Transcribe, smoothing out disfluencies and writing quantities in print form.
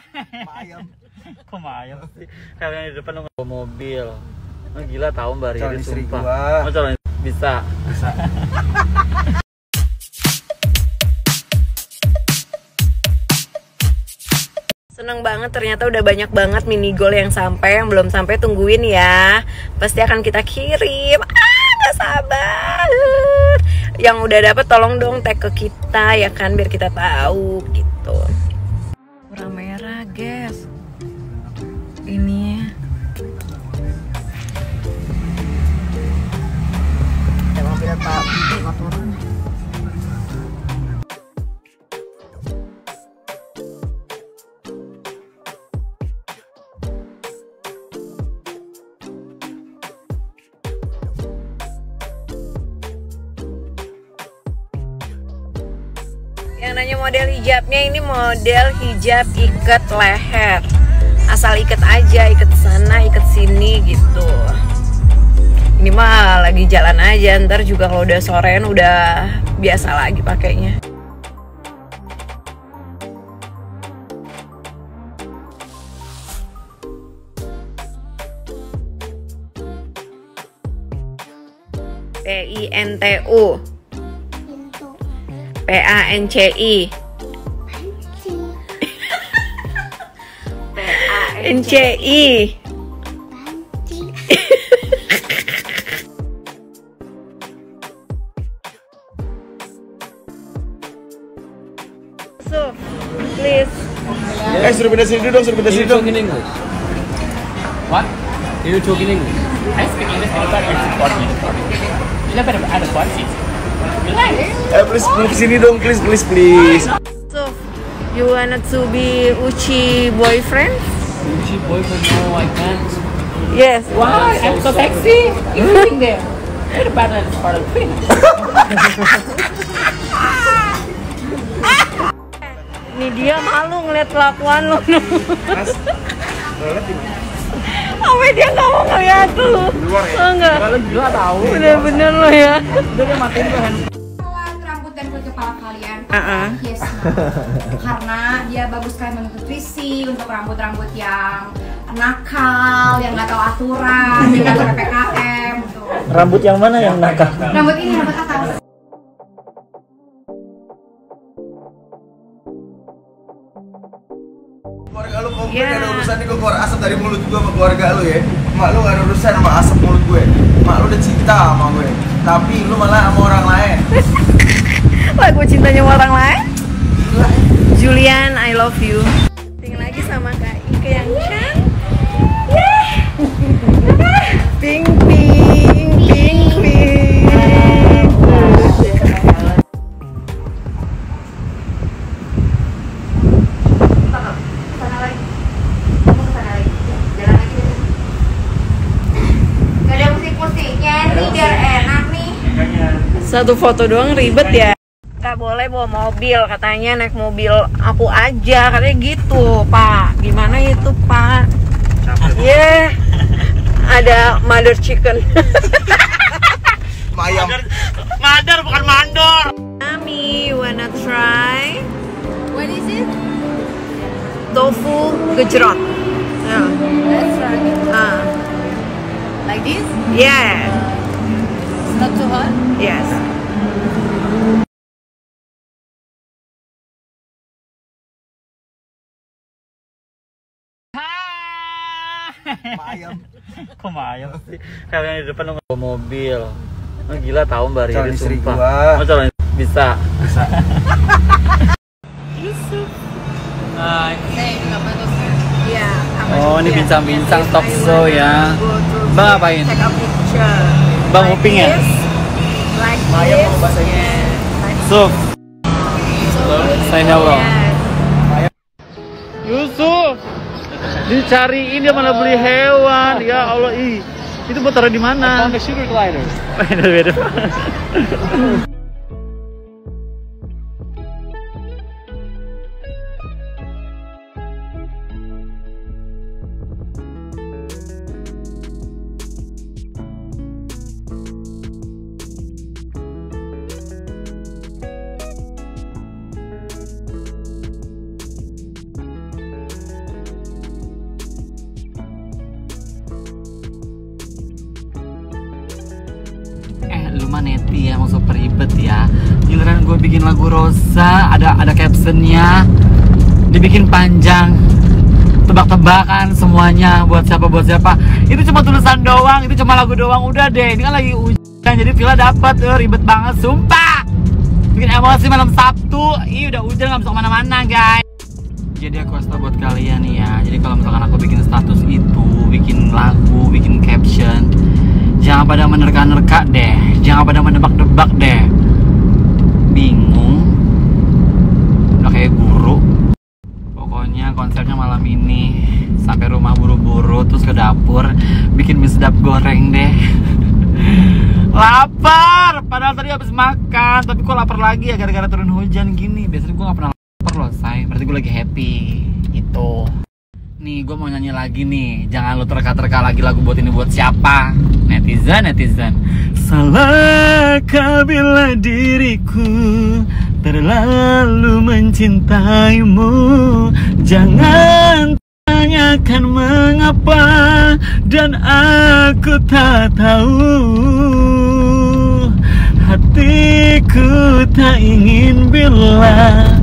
Ayam. Kok ayam sih? Kayak yang di depan lo nggak mobil. Oh, gila tahu Mbak Riri Calon istri sumpah. gua. Oh, calon bisa. Seneng banget, ternyata udah banyak banget mini goal yang sampai, yang belum sampai tungguin ya. Pasti akan kita kirim. Gak sabar. Yang udah dapet tolong dong tag ke kita ya kan, biar kita tahu gitu. Warna merah guys. Ini Emang beda tapi motoran. yang nanya model hijabnya, ini model hijab ikat leher. Asal ikat aja, ikat sana, ikat sini gitu. Ini mah lagi jalan aja, ntar juga kalau udah sorean udah biasa lagi pakainya. PINTU PANCI PANCI So, please. Suruh pindah sini dong, suruh pindah sini dong. in English. What? You talk in English? I speak English, but it's important. You never ada quality. Please move sini dong, please. So, you wanted to be Uchi boyfriend? Uchi boyfriend? No, I can't. Yes. Why? I'm so sexy. You sitting there. You're the part of the film. Ini dia malu ngeliat kelakuan lo. Sampai dia nggak mau ngeliat lu. Oh enggak. Kalau gila tahu. Bener-bener lo ya. Udah dia matiin tuh handphone. Rambut dan kulit kepala kalian. Yes. Karena dia bagus sekali untuk nutrisi, untuk rambut-rambut yang nakal, yang nggak tahu aturan, yang nggak tahu PPKM. Gitu. Rambut yang mana yang nakal? Rambut ini rambut atas. Keluarga lu komplain gak ada urusan nih, gue keluar asap dari mulut gue sama keluarga lu ya. Mak lu gak ada urusan sama asap mulut gue. Mak lu udah cinta sama gue, tapi lu malah sama orang lain. Lagu cintanya sama orang lain. Julian, I love you. Tinggal lagi sama Kak Ike yang cantik. Pink pink pink pink. Kesana lagi. Kamu kesana lagi. Jalan lagi. Gak ada musik-musiknya nih, biar enak nih. Satu foto doang ribet ya. Gak boleh bawa mobil, katanya naik mobil aku aja, katanya gitu Pak. Gimana itu Pak? Yeah, ada mother chicken. Ayam. Madar bukan mandor. Mami, you wanna try What is it? tofu gejrot? Yeah. Let's try it. Like this? Yeah, It's not too hot? yes. Ayam. Kok ayam sih? Kayak yang di depan lo nggak mobil. Oh, gila tahu Mbak Riri Calon istri sumpah. gua. Oh, calon bisa. Yeah. Oh, ini bincang-bincang talk show ya. Bang ngapain? Take a picture. Bang nguping ya? Like Ayam this. mau bahasa Inggris. Yeah. Suf. Say hello. Yes. Yusuf, dicariin dia mana beli hewan. Ya Allah, itu buat taruh di mana? On the sugar glider. Beda-beda. rapi ya, emang super ribet ya. Giliran gue bikin lagu Rosa, ada captionnya, dibikin panjang, tebak-tebakan semuanya, buat siapa. Itu cuma tulisan doang, itu cuma lagu doang, udah deh. Ini kan lagi hujan, jadi Villa dapat, ribet banget, sumpah. Bikin emosi malam Sabtu, udah hujan nggak bisa kemana-mana guys. Jadi aku kasih tau buat kalian nih ya, jadi kalau misalkan aku bikin status itu, bikin lagu, bikin caption, jangan pada menerka-nerka deh, jangan pada menebak-nebak deh. Bingung, udah kayak guru. Pokoknya konsepnya malam ini sampai rumah buru-buru, terus ke dapur bikin mie sedap goreng deh. Lapar, padahal tadi habis makan, tapi kok lapar lagi ya gara-gara turun hujan gini. Biasanya gue gak pernah lapar loh say, berarti gue lagi happy gitu. Nih gue mau nyanyi lagi nih, jangan lu terka-terka lagi lagu buat ini buat siapa? Netizen. Salahkah bila diriku terlalu mencintaimu? Jangan tanyakan mengapa, dan aku tak tahu. Hatiku tak ingin bila